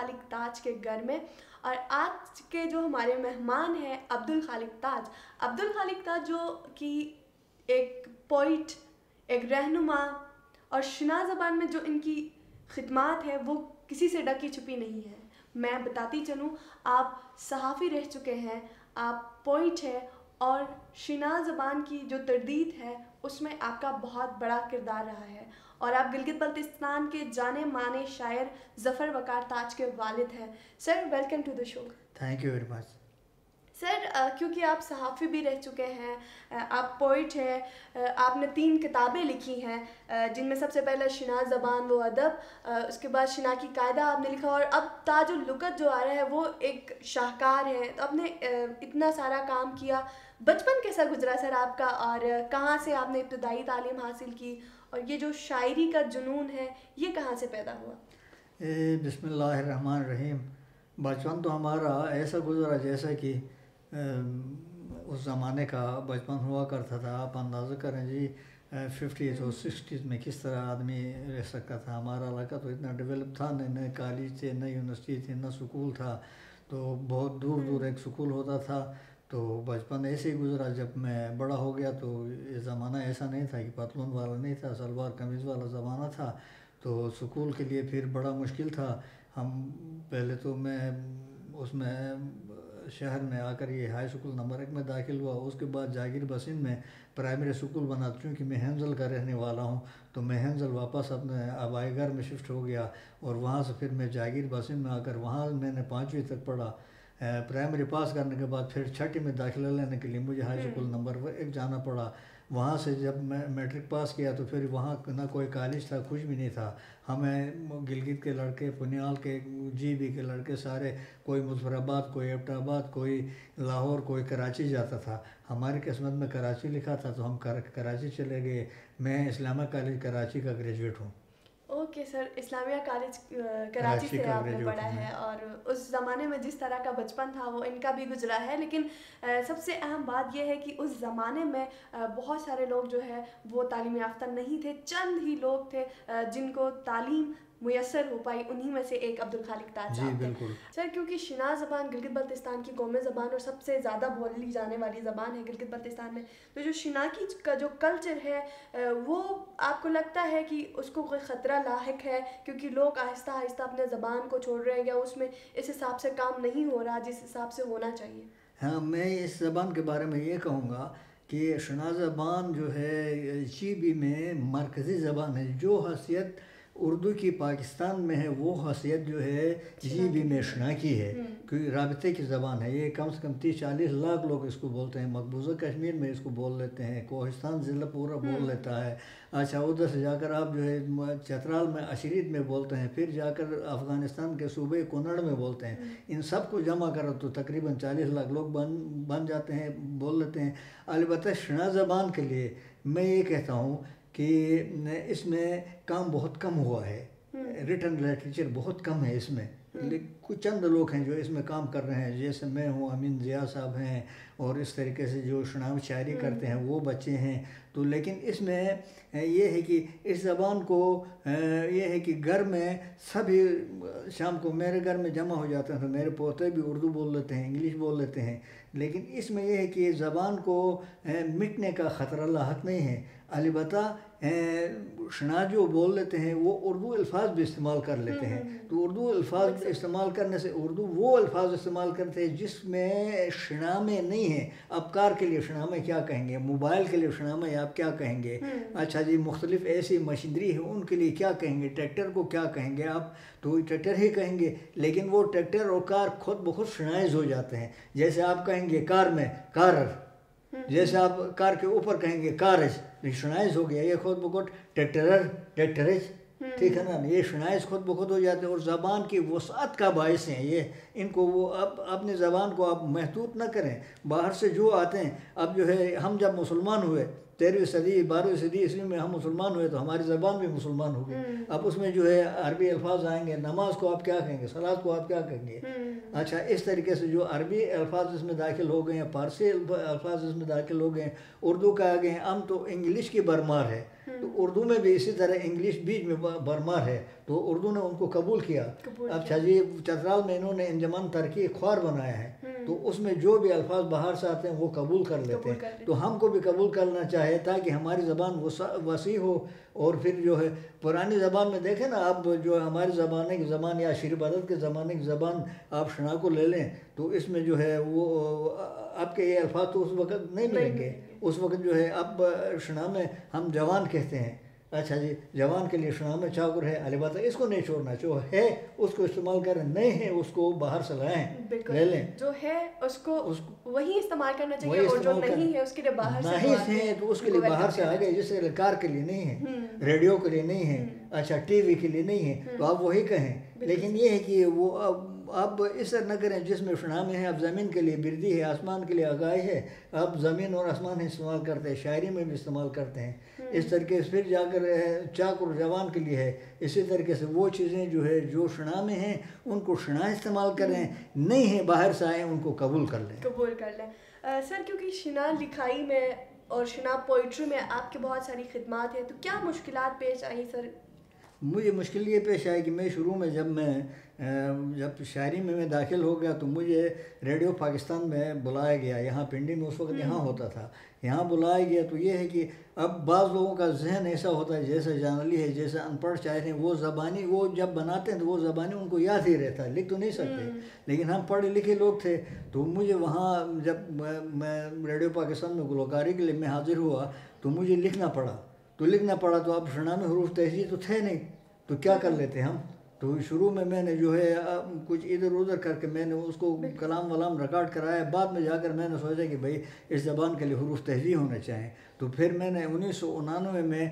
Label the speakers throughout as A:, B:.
A: خالق تاج کے گھر میں. اور آج کے جو ہمارے مہمان ہیں عبدالخالق تاج. عبدالخالق تاج جو کہ ایک پوئٹ، ایک رہنما، اور شنا زبان میں جو ان کی خدمات ہے وہ کسی سے ڈکی چھپی نہیں ہے. میں بتاتی چلوں، آپ صحافی رہ چکے ہیں، آپ پوئٹ ہیں، اور شنا زبان کی جو تردید ہے اس میں آپ کا بہت بڑا کردار رہا ہے. اور آپ گلگت بلتستان کے جانے مانے شاعر ظفر وقار تاج کے والد ہیں. Sir welcome to the show.
B: Thank you very much.
A: Sir کیونکہ آپ صحافی بھی رہ چکے ہیں، آپ پوئٹ ہیں، آپ نے 3 کتابیں لکھی ہیں جن میں سب سے پہلے شنا زبان و ادب، اس کے بعد شنا کی قاعدہ آپ نے لکھا، اور اب تاج اللغت جو آ رہا ہے وہ ایک شاہکار ہے. تو آپ نے اتنا سارا کام کیا. بچپن کیسا گزرا سر آپ کا، اور کہاں سے آپ نے ابتدائی تعلیم حاصل کی، اور یہ جو شاعری کا جنون ہے یہ کہاں سے پیدا ہوا؟
B: بسم اللہ الرحمن الرحیم. بچپن تو ہمارا ایسا گزرا جیسا کہ اس زمانے کا بچپن ہوا کرتا تھا. آپ اندازہ کریں جی 50s اور 60s میں کس طرح آدمی رہ سکتا تھا. ہمارا علاقہ تو اتنا ڈیولپ تھا نہیں، نہ کالج تھے، نہ یونیورسٹی تھی، نہ سکول تھا. تو بہت دور دور ایک سکول ہوتا تھا. تو بچپن ایسے ہی گزرا. جب میں بڑا ہو گیا تو یہ زمانہ ایسا نہیں تھا کہ پتلون والا نہیں تھا، شلوار قمیض والا زمانہ تھا. تو سکول کے لیے پھر بڑا مشکل تھا. ہم پہلے تو میں اس میں شہر میں آ کر یہ ہائی سکول نمبر 1 میں داخل ہوا. اس کے بعد جاگیر بسند میں پرائمری سکول بنا. چونکہ میں ہینزل کا رہنے والا ہوں تو میں ہینزل واپس اپنے آبائی گھر میں شفٹ ہو گیا، اور وہاں سے پھر میں جاگیر بسند میں آ کر وہاں میں نے 5ویں تک پڑھا. پرائمری پاس کرنے کے بعد پھر 6ٹھی میں داخلہ لینے کے لیے مجھے ہائی سکول نمبر 1 جانا پڑا. وہاں سے جب میں میٹرک پاس کیا تو پھر وہاں نہ کوئی کالج تھا، کچھ بھی نہیں تھا. ہمیں گلگت کے لڑکے، پنیال کے، جی بی کے لڑکے سارے، کوئی مظفر آباد، کوئی ایبٹ آباد، کوئی لاہور، کوئی کراچی جاتا تھا. ہماری قسمت میں کراچی لکھا تھا تو ہم کراچی چلے گئے. میں اسلامیہ کالج کراچی کا گریجویٹ ہوں.
A: Okay sir, Islamia college Karachi سے آپ نے پڑھا ہے، اور اس زمانے میں جس طرح کا بچپن تھا وہ ان کا بھی گزرا ہے. لیکن سب سے اہم بات یہ ہے کہ اس زمانے میں بہت سارے لوگ جو ہے وہ تعلیم یافتہ نہیں تھے. چند ہی لوگ تھے جن کو تعلیم میسر ہو پائی. انہی میں سے ایک عبدالخالق تاج صاحب تھے. سر کیونکہ شنا زبان گلگت بلتستان کی قومی زبان اور سب سے زیادہ بولی جانے والی زبان ہے گلگت بلتستان میں، تو جو شنا کی کا جو کلچر ہے وہ آپ کو لگتا ہے کہ اس کو کوئی خطرہ لاحق ہے، کیونکہ لوگ آہستہ آہستہ اپنے زبان کو چھوڑ رہے ہیں، یا اس میں اس حساب سے کام نہیں ہو رہا جس حساب سے ہونا چاہیے؟
B: ہاں، میں اس زبان کے بارے میں یہ کہوں گا کہ شنا زبان جو ہے جی بی میں مرکزی زبان ہے. جو حیثیت اردو کی پاکستان میں ہے وہ حیثیت جو ہے جی بی میں شنا کی ہے، کیونکہ رابطے کی زبان ہے. یہ کم سے کم 30-40 لاکھ لوگ اس کو بولتے ہیں. مقبوضہ کشمیر میں اس کو بول لیتے ہیں، کوہستان ضلع پورا بول لیتا ہے. اچھا، ادھر سے جا کر آپ جو ہے چترال میں اشرید میں بولتے ہیں، پھر جا کر افغانستان کے صوبے کنڑ میں بولتے ہیں. ان سب کو جمع کرو تو تقریباً 40 لاکھ لوگ بن جاتے ہیں، بول لیتے ہیں. البتہ شنا زبان کے لیے میں یہ کہتا ہوں کہ اس میں کام بہت کم ہوا ہے. ریٹن لٹریچر بہت کم ہے اس میں. کچھ چند لوگ ہیں جو اس میں کام کر رہے ہیں، جیسے میں ہوں، امین ضیاء صاحب ہیں، اور اس طریقے سے جو شناوی شاعری کرتے ہیں وہ بچے ہیں. تو لیکن اس میں یہ ہے کہ اس زبان کو یہ ہے کہ گھر میں سبھی شام کو میرے گھر میں جمع ہو جاتے ہیں تو میرے پوتے بھی اردو بول لیتے ہیں، انگلش بول لیتے ہیں. لیکن اس میں یہ ہے کہ زبان کو مٹنے کا خطرہ لاحق نہیں ہے. البتہ شنا جو بول لیتے ہیں وہ اردو الفاظ بھی استعمال کر لیتے ہیں. تو اردو الفاظ استعمال کرنے سے اردو وہ الفاظ استعمال کرتے ہیں جس میں شنا میں نہیں ہے. اب کار کے لیے شنا میں کیا کہیں گے، موبائل کے لیے شنا میں آپ کیا کہیں گے، اچھا جی مختلف ایسی مشینری ہے ان کے لیے کیا کہیں گے، ٹریکٹر کو کیا کہیں گے آپ، تو ٹریکٹر ہی کہیں گے. لیکن وہ ٹریکٹر اور کار خود بخود شنائز ہو جاتے ہیں. جیسے آپ کہیں گے کار میں کارر، جیسے آپ کار کے اوپر کہیں گے کارج، شنائز ہو گیا. یہ خود بخود ٹریکٹرج، ٹھیک ہے نا. یہ شنائز خود بخود ہو جاتے ہیں، اور زبان کی وسعت کا باعث ہیں یہ. ان کو وہ اپنی زبان کو آپ محدود نہ کریں. باہر سے جو آتے ہیں، اب جو ہے ہم جب مسلمان ہوئے 13ویں صدی 12ویں صدی عیسوی میں ہم مسلمان ہوئے تو ہماری زبان بھی مسلمان ہوگی. اب اس میں جو ہے عربی الفاظ آئیں گے. نماز کو آپ کیا کہیں گے, صلاۃ کو آپ کیا کہیں گے. اچھا اس طریقے سے جو عربی الفاظ اس میں داخل ہو گئے ہیں, فارسی الفاظ اس میں داخل ہو گئے ہیں, اردو کا آ گئے ہیں. ہم تو انگلش کی برمار ہے, تو اردو میں بھی اسی طرح انگلش بیچ میں برمار ہے, تو اردو نے ان کو قبول کیا. اب جی چترال میں انہوں نے انجمن ترقی خوار بنایا ہے, تو اس میں جو بھی الفاظ باہر سے آتے ہیں وہ قبول کر لیتے ہیں. تو ہم کو بھی قبول کرنا چاہے تاکہ ہماری زبان وسیع ہو. اور پھر جو ہے پرانی زبان میں دیکھیں نا, اب جو ہماری زمانے کی زبان یا شیر بدت کے زمانے کی زبان آپ شنا کو لے لیں, تو اس میں جو ہے وہ آپ کے یہ الفاظ تو اس وقت نہیں ملیں گے. اس وقت جو ہے اب شنا میں ہم جوان کہتے ہیں. اچھا جی, جوان کے لیے شنا میں چاقر ہے, البتہ اس کو نہیں چھوڑنا, جو ہے اس کو استعمال کریں, نہیں ہے اس کو باہر سے لائیں, لے لیں.
A: جو ہے اس کو وہی استعمال کرنا چاہیے, اور جو نہیں ہے اس کے لیے باہر سے
B: نہیں ہے تو اس کے لیے باہر سے آگے, جیسے کار کے لیے نہیں ہے, ریڈیو کے لیے نہیں ہے, اچھا ٹی وی کے لیے نہیں ہے, تو آپ وہی کہیں. لیکن یہ ہے کہ وہ اب اس طرح نہ کریں جس میں شنا میں ہے. اب زمین کے لیے بردی ہے, آسمان کے لیے آگاہی ہے, اب زمین اور آسمان استعمال کرتے ہیں, شاعری میں بھی استعمال کرتے ہیں. اس طریقے سے پھر جا کر چاق اور جوان کے لیے ہے. اسی طریقے سے وہ چیزیں جو ہے جو شنا میں ہیں ان کو شنا استعمال کریں, نہیں ہیں باہر سے آئیں ان کو قبول کر لیں.
A: سر کیونکہ شنا لکھائی میں اور شنا پوئٹری میں آپ کی بہت ساری خدمات ہیں, تو کیا مشکلات پیش آئی سر؟
B: مجھے مشکل یہ پیش آئی کہ میں شروع میں جب شاعری میں داخل ہو گیا تو مجھے ریڈیو پاکستان میں بلایا گیا. یہاں پنڈی میں اس وقت یہاں ہوتا تھا, یہاں بلایا گیا. تو یہ ہے کہ اب بعض لوگوں کا ذہن ایسا ہوتا ہے جیسے جانلی ہے, جیسے ان پڑھ شاعر ہیں, وہ زبانی وہ جب بناتے ہیں تو وہ زبانی ان کو یاد ہی رہتا ہے, لکھ تو نہیں سکتے. لیکن ہم پڑھے لکھے لوگ تھے, تو مجھے وہاں جب میں ریڈیو پاکستان میں گلوکاری کے لیے میں حاضر ہوا تو مجھے لکھنا پڑا. تو اب شنا میں حروف تہذیب تو تھے نہیں, تو کیا کر لیتے ہم. تو شروع میں نے جو ہے کچھ ادھر ادھر کر کے میں نے اس کو کلام ولام ریکارڈ کرایا. بعد میں جا کر میں نے سوچا کہ بھائی اس زبان کے لیے حروف تہذیب ہونے چاہیں. تو پھر میں نے 1999 میں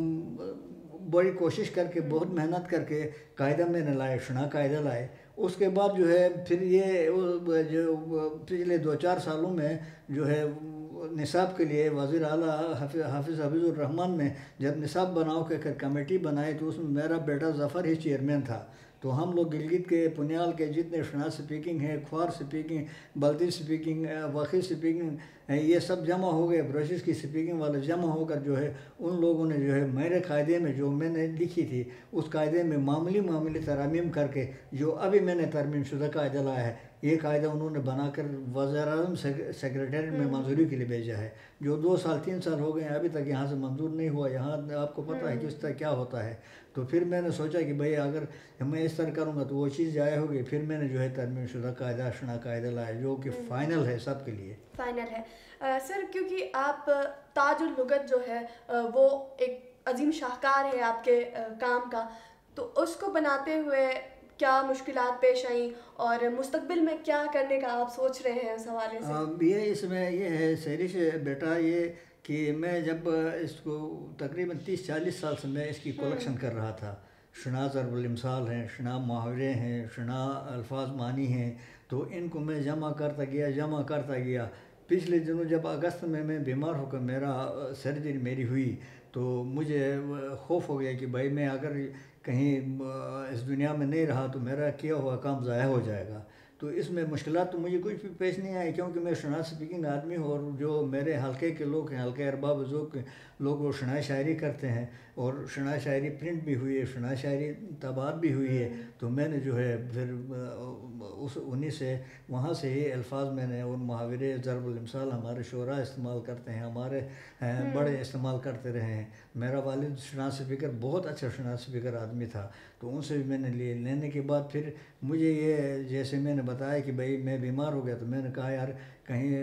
B: بڑی کوشش کر کے, بہت محنت کر کے قاعدہ میں نے لائے, شنا قاعدہ لائے. اس کے بعد جو ہے پھر یہ جو پچھلے 2-4 سالوں میں جو ہے نصاب کے لیے وزیر اعلیٰ حافظ حفیظ الرحمن نے جب نصاب بناؤ کے کمیٹی بنائی تو اس میں میرا بیٹا ظفر ہی چیئرمین تھا. تو ہم لوگ گلگت کے پنیال کے جتنے شنا سپیکنگ ہے, Khowar speaking, Balti speaking, Wakhi speaking, یہ سب جمع ہو گئے. بروشز کی سپیکنگ والے جمع ہو کر جو ہے ان لوگوں نے جو ہے میرے قاعدے میں جو میں نے لکھی تھی اس قاعدے میں معمولی ترامیم کر کے جو ابھی میں نے ترمیم شدہ قاعدہ لایا ہے, یہ قاعدہ انہوں نے بنا کر وزیر اعظم سیکریٹریٹ میں منظوری کے لیے بھیجا ہے, جو 2-3 سال ہو گئے ہیں ابھی تک یہاں سے منظور نہیں ہوا. یہاں آپ کو پتہ ہے کہ اس طرح کیا ہوتا ہے. تو پھر میں نے سوچا کہ بھئی اگر میں اس طرح کروں گا تو وہ چیز ضائع ہوگی. پھر میں نے جو ہے ترمیم شدہ قاعدہ شنا قاعدہ لایا جو کہ فائنل ہے سب کے لیے.
A: فائنل ہے سر, کیونکہ آپ تاج اللغت جو ہے وہ ایک عظیم شاہکار ہے آپ کے کام کا, تو اس کو بناتے ہوئے کیا مشکلات پیش آئیں اور مستقبل میں کیا کرنے کا آپ سوچ رہے ہیں اس حوالے سے؟
B: یہ اس میں یہ ہے سہرش بیٹا, یہ کہ میں جب اس کو تقریباً 30-40 سال سے میں اس کی کلیکشن کر رہا تھا. شنا ضرب الامثال ہیں, شنا محاورے ہیں, شنا الفاظ معنی ہیں, تو ان کو میں جمع کرتا گیا. پچھلے دنوں جب اگست میں بیمار ہو کر میرا سرجری میری ہوئی تو مجھے خوف ہو گیا کہ بھائی میں اگر کہیں اس دنیا میں نہیں رہا تو میرا کیا ہوا کام ضائع ہو جائے گا. تو اس میں مشکلات تو مجھے کچھ بھی پیش نہیں آئی, کیونکہ میں شنا سپیکنگ آدمی ہوں, اور جو میرے حلقے کے لوگ ہیں, حلقے ارباب ذوق کے لوگ, وہ شنا شاعری کرتے ہیں, اور شنا شاعری پرنٹ بھی ہوئی ہے, شنا شاعری طباعت بھی ہوئی ہے. تو میں نے جو ہے پھر انہی سے وہاں سے ہی الفاظ میں نے, اور محاورے ضرب الامثال ہمارے شعراء استعمال کرتے ہیں, ہمارے بڑے استعمال کرتے رہے ہیں. میرا والد شنا سپیکر, بہت اچھا شنا سپیکر آدمی تھا, تو ان سے بھی میں نے لینے کے بعد پھر مجھے یہ جیسے میں نے بتایا کہ بھئی میں بیمار ہو گیا, تو میں نے کہا یار کہیں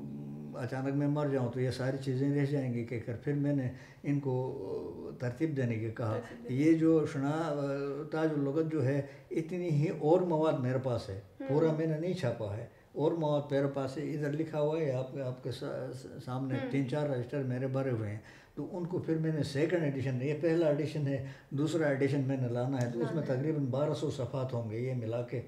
B: اچانک میں مر جاؤں تو یہ ساری چیزیں رہ جائیں گی کہہ کر پھر میں نے ان کو ترتیب دینے کے کہا. یہ جو شنا تاج اللغت جو ہے اتنی ہی اور مواد میرے پاس ہے, پورا میں نے نہیں چھاپا ہے, اور مواد میرے پاس ہے، ادھر لکھا ہوا ہے آپ کے سامنے 3-4 رجسٹر میرے بھرے ہوئے ہیں، تو ان کو پھر میں نے سیکنڈ ایڈیشن، یہ پہلا ایڈیشن ہے، دوسرا ایڈیشن میں نے لانا ہے، تو اس میں تقریباً 1200 صفحات ہوں گے یہ ملا کے۔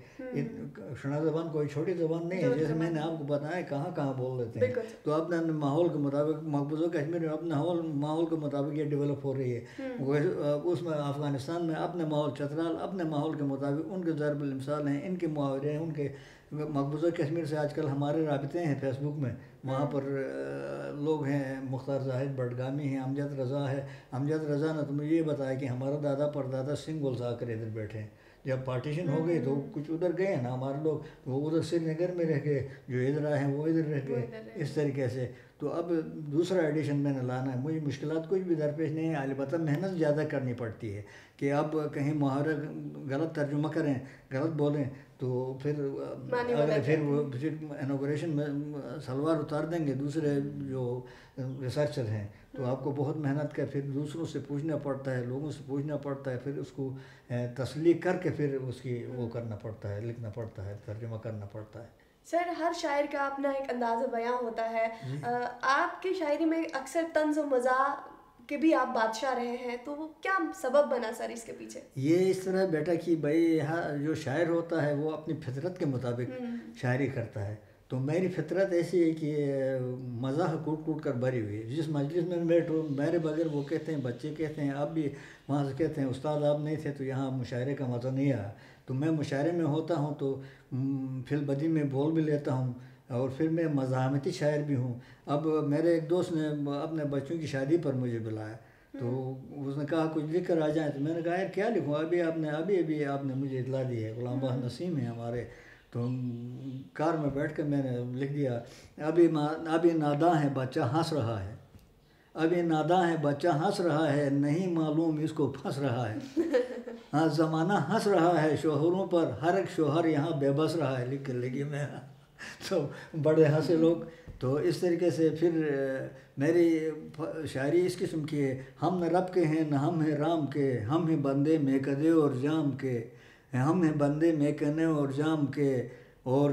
B: شنا زبان کوئی چھوٹی زبان نہیں ہے، جیسے میں نے آپ کو بتایا کہاں کہاں بول لیتے ہیں، تو اپنے ماحول کے مطابق مقبوضہ کشمیر میں اپنے ماحول کے مطابق یہ ڈیولپ ہو رہی ہے، اس میں افغانستان میں اپنے ماحول، چترال اپنے ماحول کے مطابق ان کے ضرب المثال ہیں، ان کے محاورے ہیں، ان کے مقبوضہ کشمیر سے آج کل ہمارے رابطے ہیں فیس بک میں، وہاں پر لوگ ہیں، مختار زاہد بڈگامی ہیں، امجد رضا ہے، امجد رضا نے تو مجھے یہ بتایا کہ ہمارا دادا پردادا سنگھ گلز آ کر ادھر بیٹھے ہیں، جب پارٹیشن ہو گئی تو کچھ ادھر گئے نا ہمارے لوگ، وہ ادھر سری نگر میں رہ گئے، جو ادھر آئے ہیں وہ ادھر رہ گئے، اس طریقے سے۔ تو اب دوسرا ایڈیشن میں نے لانا ہے، مجھے مشکلات کچھ بھی درپیش نہیں ہے، البتہ محنت زیادہ کرنی پڑتی ہے کہ اب کہیں محاورہ غلط ترجمہ کریں، غلط بولیں تو پھر اگر پھر انوگریشن میں سلوار اتار دیں گے دوسرے جو ریسرچر ہیں، تو آپ کو بہت محنت کر پھر دوسروں سے پوچھنا پڑتا ہے، لوگوں سے پوچھنا پڑتا ہے، پھر اس کو تصلیح کر کے پھر اس کی وہ کرنا پڑتا ہے، لکھنا پڑتا ہے، ترجمہ کرنا پڑتا ہے۔
A: سر ہر شاعر کا اپنا ایک انداز بیاں ہوتا ہے، آپ کی شاعری میں اکثر طنز و مزاح کے بھی آپ بادشاہ رہے ہیں، تو وہ کیا سبب بنا سر اس کے پیچھے؟
B: یہ اس طرح بیٹا کہ بھائی جو شاعر ہوتا ہے وہ اپنی فطرت کے مطابق شاعری کرتا ہے، تو میری فطرت ایسی ہے کہ مزاح کوٹ کوٹ کر بھری ہوئی ہے، جس مجلس میں بیٹھو میرے بغیر وہ کہتے ہیں، بچے کہتے ہیں، آپ بھی وہاں سے کہتے ہیں استاد آپ نہیں تھے تو یہاں مشاعرے کا مزہ نہیں آیا، تو میں مشاعرے میں ہوتا ہوں تو فی البدی میں بول بھی لیتا ہوں، اور پھر میں مزاحمتی شاعر بھی ہوں۔ اب میرے ایک دوست نے اپنے بچوں کی شادی پر مجھے بلایا، تو اس نے کہا کچھ لکھ کر آ جائیں، تو میں نے کہا یار کیا لکھوں، ابھی آپ نے مجھے اطلاع دی ہے، غلام بہ نسیم ہیں ہمارے، تو کار میں بیٹھ کر میں نے لکھ دیا، ابھی ناداں ہے بچہ ہنس رہا ہے، ابھی ناداں ہے بچہ ہنس رہا ہے، نہیں معلوم اس کو پھنس رہا ہے، ہاں زمانہ ہنس رہا ہے شوہروں پر، ہر ایک شوہر یہاں بے بس رہا ہے، لکھ کر لگی میں، تو بڑے ہنسے لوگ۔ تو اس طریقے سے پھر میری شاعری اس قسم کی ہے، ہم نہ رب کے ہیں نہ ہم ہیں رام کے، ہم ہیں بندے میکدے اور جام کے، ہم ہیں بندے میکنے اور جام کے، اور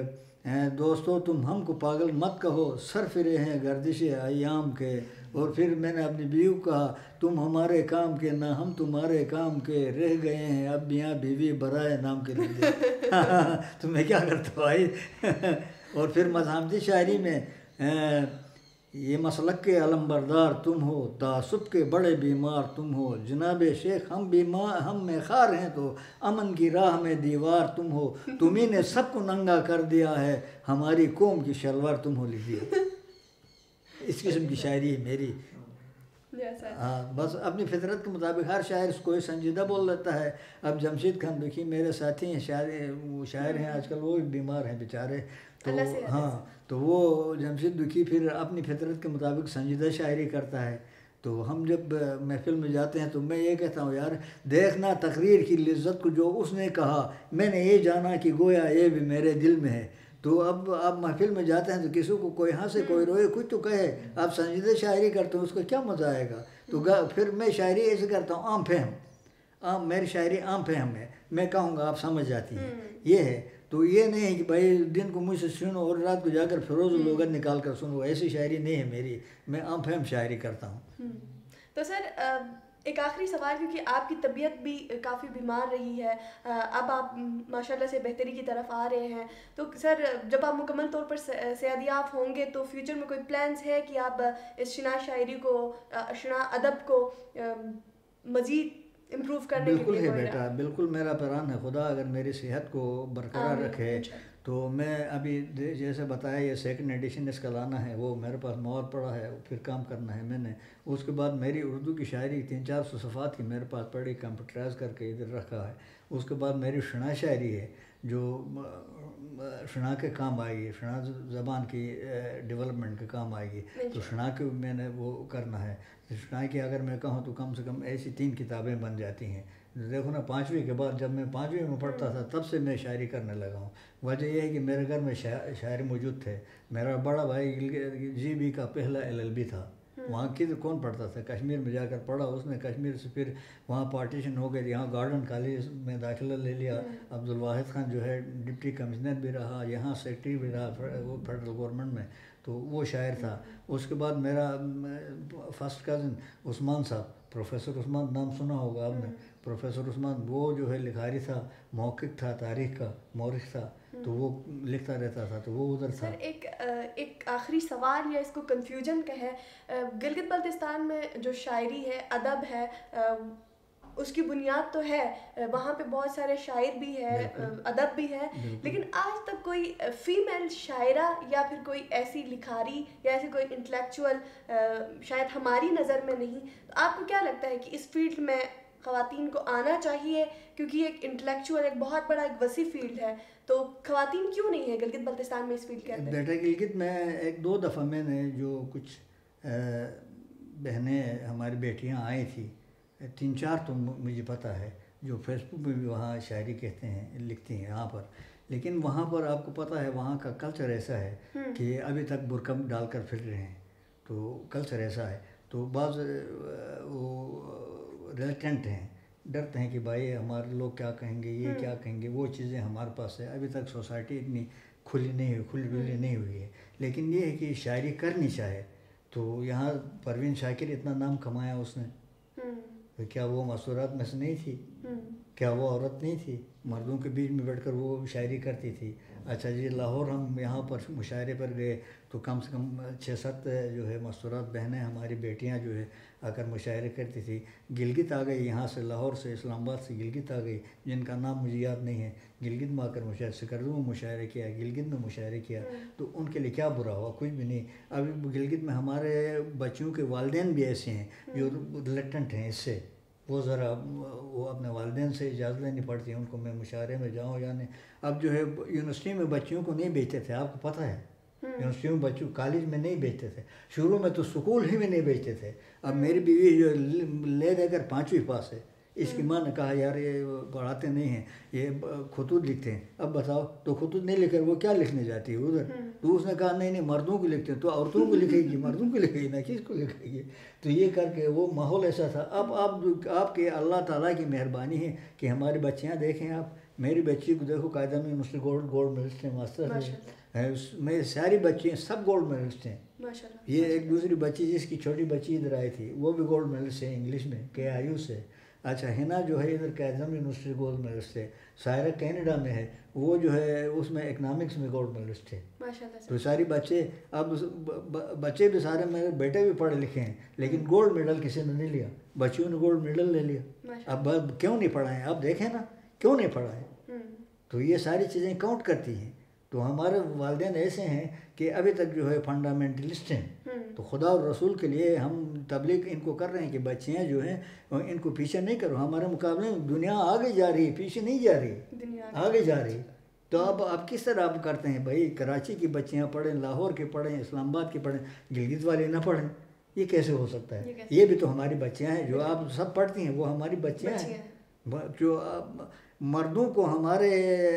B: دوستو تم ہم کو پاگل مت کہو، سر فرے ہیں گردش ایام کے، اور پھر میں نے اپنی بیوی کو کہا تم ہمارے کام کے نہ ہم تمہارے کام کے، رہ گئے ہیں اب میاں بیوی برائے نام کے لیے، تو میں کیا کرتا ہوں بھائی۔ اور پھر مزاحمتی شاعری میں یہ مسلک کے علم بردار تم ہو، تعصب کے بڑے بیمار تم ہو، جناب شیخ ہم بیمار ہم میں خار ہیں تو امن کی راہ میں دیوار تم ہو، تمہیں نے سب کو ننگا کر دیا ہے، ہماری قوم کی شلوار تم ہو، لکھ دیا۔ اس قسم کی شاعری ہے میری۔ ہاں بس اپنی فطرت کے مطابق ہر شاعر کوئی سنجیدہ بول لیتا ہے۔ اب جمشید خان دیکھیے میرے ساتھی ہیں، شاعر ہیں آج کل، وہ بھی بیمار ہیں بیچارے، تو ہاں تو وہ جمشید دکھی پھر اپنی فطرت کے مطابق سنجیدہ شاعری کرتا ہے، تو ہم جب محفل میں جاتے ہیں تو میں یہ کہتا ہوں یار دیکھنا تقریر کی لذت کو جو اس نے کہا، میں نے یہ جانا کہ گویا یہ بھی میرے دل میں ہے۔ تو اب آپ محفل میں جاتے ہیں تو کسی کو کوئی ہنسے کوئی روئے کچھ تو کہے، آپ سنجیدہ شاعری کرتے ہیں اس کو کیا مزہ آئے گا؟ تو پھر میں شاعری ایسے کرتا ہوں عام فہم، میری شاعری عام فہم ہے، میں کہوں گا آپ سمجھ جاتی ہیں، یہ ہے۔ تو یہ نہیں ہے کہ بھائی دن کو مجھ سے سنو اور رات کو جا کر فیروز اللغت نکال کر سنو، ایسی شاعری نہیں ہے میری، میں عام فہم شاعری کرتا ہوں۔
A: تو سر ایک آخری سوال، کیونکہ آپ کی طبیعت بھی کافی بیمار رہی ہے، اب آپ ماشاءاللہ سے بہتری کی طرف آ رہے ہیں، تو سر جب آپ مکمل طور پر صحتیاب ہوں گے تو فیوچر میں کوئی پلانز ہے کہ آپ اس شناہ شاعری کو، شناہ ادب کو مزید امپروو کرنے کے لیے؟
B: بالکل ہے بیٹا، بالکل میرا پران ہے، خدا اگر میری صحت کو برقرار رکھے تو میں ابھی جیسے بتایا یہ سیکنڈ ایڈیشن اس کا لانا ہے، وہ میرے پاس مواد پڑا ہے، پھر کام کرنا ہے میں نے۔ اس کے بعد میری اردو کی شاعری 300-400 صفحات کی میرے پاس پڑی، کمپیوٹرائز کر کے ادھر رکھا ہے۔ اس کے بعد میری شناہ شاعری ہے جو شناہ کے کام آئے گی، شناہ زبان کی ڈیولپمنٹ کے کام آئے گی، تو شناہ کے میں نے وہ کرنا ہے۔ شناہ کی اگر میں کہوں تو کم سے کم ایسی 3 کتابیں بن جاتی ہیں۔ دیکھو نا 5ویں کے بعد، جب میں 5ویں میں پڑھتا تھا تب سے میں شاعری کرنے لگا ہوں۔ وجہ یہ ہے کہ میرے گھر میں شاعر موجود تھے، میرا بڑا بھائی جی بی کا پہلا LLB تھا، وہاں کی کون پڑھتا تھا؟ کشمیر میں جا کر پڑھا اس نے، کشمیر سے پھر وہاں پارٹیشن ہو گئے، یہاں گارڈن کالج میں داخلہ لے لیا، عبدالواحد خان جو ہے ڈپٹی کمشنر بھی رہا، یہاں سیکٹری بھی رہا وہ فیڈرل گورنمنٹ میں، تو وہ شاعر تھا. اس کے بعد میرا فرسٹ کزن عثمان صاحب، پروفیسر عثمان نام سنا ہوگا آپ نے، پروفیسر عثمان وہ جو ہے لکھاری تھا، محقق تھا، تاریخ کا مورخ تھا، تو وہ لکھتا رہتا تھا، تو وہ ادھر تھا.
A: سر ایک آخری سوال یا اس کو کنفیوژن کا ہے، گلگت بلتستان میں جو شاعری ہے، ادب ہے، اس کی بنیاد تو ہے، وہاں پہ بہت سارے شاعر بھی ہے، ادب بھی ہے، لیکن آج تک کوئی فیمیل شاعرہ یا پھر کوئی ایسی لکھاری یا ایسی کوئی انٹلیکچوئل شاید ہماری نظر میں نہیں. تو آپ کو کیا لگتا ہے کہ اس فیلڈ میں خواتین کو آنا چاہیے؟ کیونکہ ایک انٹلیکچوئل ایک بہت بڑا ایک وسیع فیلڈ ہے، تو خواتین کیوں نہیں ہیں گلگت بلتستان میں اس فیلڈ کے اندر؟
B: بیٹا گلگت میں ایک دو دفعہ میں نے جو کچھ بہنیں ہماری بیٹیاں آئی تھیں، 3-4 تو مجھے پتہ ہے، جو فیس بک میں بھی وہاں شاعری کہتے ہیں، لکھتی ہیں یہاں پر، لیکن وہاں پر آپ کو پتہ ہے وہاں کا کلچر ایسا ہے کہ ابھی تک برقع ڈال کر پھر رہے ہیں، تو کلچر ایسا ہے، تو بعض وہ ریلیٹنٹ ہیں، ڈرتے ہیں کہ بھائی ہمارے لوگ کیا کہیں گے، یہ کیا کہیں گے، وہ چیزیں ہمارے پاس ہے. ابھی تک سوسائٹی اتنی کھلی نہیں ہوئی ہے، لیکن یہ ہے کہ شاعری کرنی چاہے. تو یہاں پروین شاکر اتنا نام کمایا اس نے، کیا وہ مستورات میں سے نہیں تھی؟ کیا وہ عورت نہیں تھی؟ مردوں کے بیچ میں بیٹھ کر وہ شاعری کرتی تھی. اچھا جی، لاہور ہم یہاں پر مشاعرے پر گئے تو کم سے کم 6-7 جو ہے مستورات بہنیں ہماری بیٹیاں جو ہے آ کر مشاعرے کرتی تھی. گلگت آ گئی یہاں سے، لاہور سے، اسلام آباد سے گلگت آ گئی، جن کا نام مجھے یاد نہیں ہے، گلگت میں آ کر سکردو میں مشاعرے کیا، گلگت میں مشاعرے کیا، تو ان کے لیے کیا برا ہوا؟ کچھ بھی نہیں. ابھی گلگت میں ہمارے بچوں کے والدین بھی ایسے ہیں جو ریلیکٹنٹ ہیں اس سے، وہ ذرا وہ اپنے والدین سے اجازت لینی پڑتی ہے ان کو، میں مشاعرے میں جاؤں یا نہیں. اب جو ہے یونیورسٹی میں بچیوں کو نہیں بھیجتے تھے، آپ کو پتہ ہے، یونیورسٹی میں بچوں کالج میں نہیں بھیجتے تھے، شروع میں تو اسکول ہی میں نہیں بھیجتے تھے. اب میری بیوی جو لے دے کر 5ویں پاس ہے، اس کی ماں نے کہا یار یہ پڑھاتے نہیں ہیں، یہ خطوط لکھتے ہیں. اب بتاؤ، تو خطوط نہیں لکھ کر وہ کیا لکھنے جاتی ہے ادھر؟ تو اس نے کہا نہیں مردوں کو لکھتے ہیں، تو عورتوں کو لکھے گی، مردوں کو لکھے گی نہ کس کو لکھے گی. تو یہ کر کے وہ ماحول ایسا تھا. اب آپ کے اللہ تعالیٰ کی مہربانی ہے کہ ہماری بچیاں دیکھیں، آپ میری بچی کو دیکھو، قاعدہ میں مسلم گولڈ میڈلسٹ ہیں، ماسٹر ہیں، میری ساری بچیاں سب گولڈ میڈلسٹ ہیں. یہ ایک دوسری بچی جس کی چھوٹی بچی ادھر آئی تھی وہ بھی گولڈ میڈلسٹ ہے انگلش میں، KIU سے. اچھا ہنا جو ہے ادھر قائدم یونیورسٹی گولڈ میڈلسٹ ہے. سائرہ کینیڈا میں ہے، وہ جو ہے اس میں اکنامکس میں گولڈ میڈلسٹ ہے. تو ساری بچے، اب بچے بھی سارے، میرے بیٹے بھی پڑھے لکھے ہیں، لیکن گولڈ میڈل کسی نے نہیں لیا، بچیوں نے گولڈ میڈل لے لیا. اب کیوں نہیں پڑھائیں؟ آپ دیکھیں نا کیوں نہیں پڑھائیں. تو یہ ساری چیزیں کاؤنٹ کرتی ہیں. تو ہمارے والدین ایسے ہیں کہ ابھی تک جو ہے فنڈامنٹلسٹ ہیں. تو خدا اور رسول کے لیے ہم تبلیغ ان کو کر رہے ہیں کہ بچیاں جو ہیں ان کو پیچھے نہیں کرو. ہمارے مقابلے میں دنیا آگے جا رہی ہے، پیچھے نہیں جا رہی، آگے جا رہی. تو اب کس طرح آپ کرتے ہیں بھائی؟ کراچی کی بچیاں پڑھیں، لاہور کے پڑھیں، اسلام آباد کی پڑھیں، گلگت والے نہ پڑھیں، یہ کیسے ہو سکتا ہے؟ یہ بھی تو ہماری بچیاں ہیں، جو آپ سب پڑھتی ہیں وہ ہماری بچیاں ہیں. جو مردوں کو ہمارے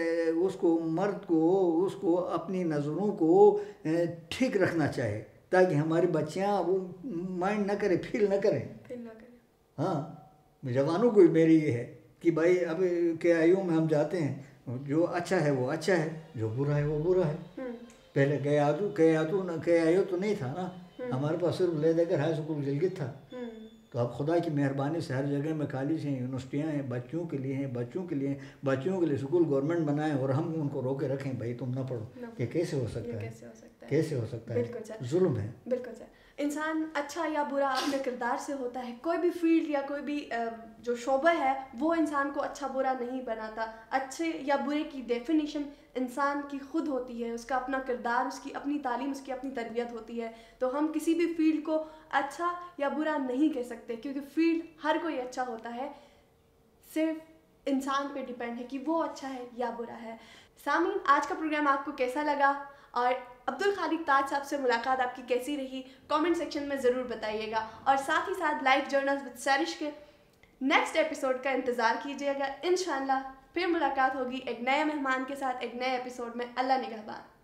B: مرد کو اپنی نظروں کو ٹھیک رکھنا چاہے تاکہ ہماری بچیاں وہ مائنڈ نہ کریں، فیل نہ کریں. ہاں، جوانوں کو میری یہ ہے کہ بھائی اب KIU میں ہم جاتے ہیں، جو اچھا ہے وہ اچھا ہے، جو برا ہے وہ برا ہے. پہلے KIU تو نہیں تھا نا، ہمارے پاس صرف لے دے کر ہائی اسکول گلگت تھا. تو اب خدا کی مہربانی سے ہر جگہ میں کالج ہیں، یونیورسٹیاں ہیں، بچوں کے لیے اسکول گورنمنٹ بنائیں اور ہم ان کو روکے رکھیں بھائی تم نہ پڑھو. یہ کیسے ہو سکتا ہے؟ کیسے ہو سکتا ہے؟ ظلم ہے.
A: بالکل سر. انسان اچھا یا برا اپنے کردار سے ہوتا ہے. کوئی بھی فیلڈ یا کوئی بھی جو شعبہ ہے وہ انسان کو اچھا برا نہیں بناتا. اچھے یا برے کی ڈیفینیشن انسان کی خود ہوتی ہے، اس کا اپنا کردار، اس کی اپنی تعلیم، اس کی اپنی تربیت ہوتی ہے. تو ہم کسی بھی فیلڈ کو اچھا یا برا نہیں کہہ سکتے، کیونکہ فیلڈ ہر کوئی اچھا ہوتا ہے، صرف انسان پہ ڈیپینڈ ہے کہ وہ اچھا ہے یا برا ہے. سامعین، آج کا پروگرام آپ کو کیسا لگا اور عبدالخالق تاج صاحب سے ملاقات آپ کی کیسی رہی؟ کامنٹ سیکشن میں ضرور بتائیے گا. اور ساتھ ہی ساتھ لائف جرنلز وتھ سرش کے نیکسٹ ایپیسوڈ کا انتظار کیجیے گا. انشاءاللہ پھر ملاقات ہوگی ایک نئے مہمان کے ساتھ ایک نئے ایپیسوڈ میں. اللہ نگہبان.